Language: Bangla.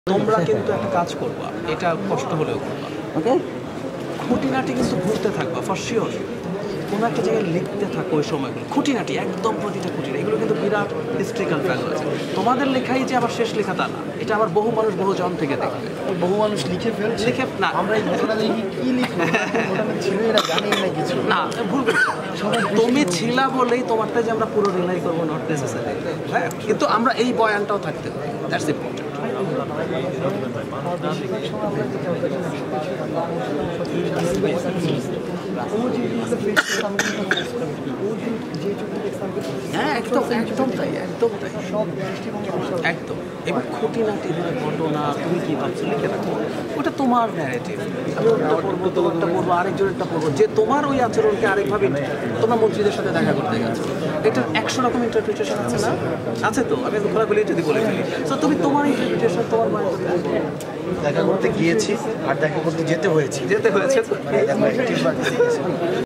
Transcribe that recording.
তোমরা কিন্তু একটা কাজ করবা, এটা কষ্ট হলেও করবা, ওকে? খুঁটিনাটি কিন্তু ঘুরতে থাকবা ফর শিওর। কোনো একটা জায়গায় লিখতে থাকো ওই সময়গুলো, খুঁটিনাটি একদম প্রতিটা খুঁটিনাটি, এগুলো কিন্তু বিরাট হিস্ট্রিক্যাল ভ্যালু আছে। তোমাদের লেখাই যে আবার শেষ লেখা তা না, এটা আবার বহু মানুষ বহু জন থেকে দেখবে। বহু মানুষ লিখে ফেলছে। লিখে না, আমরা এই ঘটনা লিখি কি লিখবো? ঘটনা ছিল এরা জানি না কিছু। না ভুল করছো। তুমি ছিলা বলেই তোমারটা যে আমরা পুরো রিলাই করবো নট নেসেসারি, হ্যাঁ, কিন্তু আমরা এই বয়ানটাও থাকতে পারি, দ্যাটস ইম্পর্টেন্ট। হ্যাঁ একদম একদম তাই, একদম তাই, একদম। এবার খুঁটিনাটি ঘটনা তুমি কী ভাবছো লিখে রাখো, ওটা তোমার ন্যারেটিভ। আমি ওটা পড়বো, তোমারটা পড়বো, আরেকজনেরটা পড়বো, যে তোমার ওই আচরণকে আরেকভাবে তোমরা মন্ত্রীদের সাথে দেখা করতে গেছো, এটার 100 রকম ইন্টারপ্রিটেশন আছে না? আছে তো, আমি খোলাখুলি যদি বলে ফেলি, তো তুমি তোমার ইন্টারপ্রিটেশন তোমার মায়ের দেখা করতে গিয়েছি আর দেখা করতে যেতে হয়েছে। যেতে হয়েছে তো।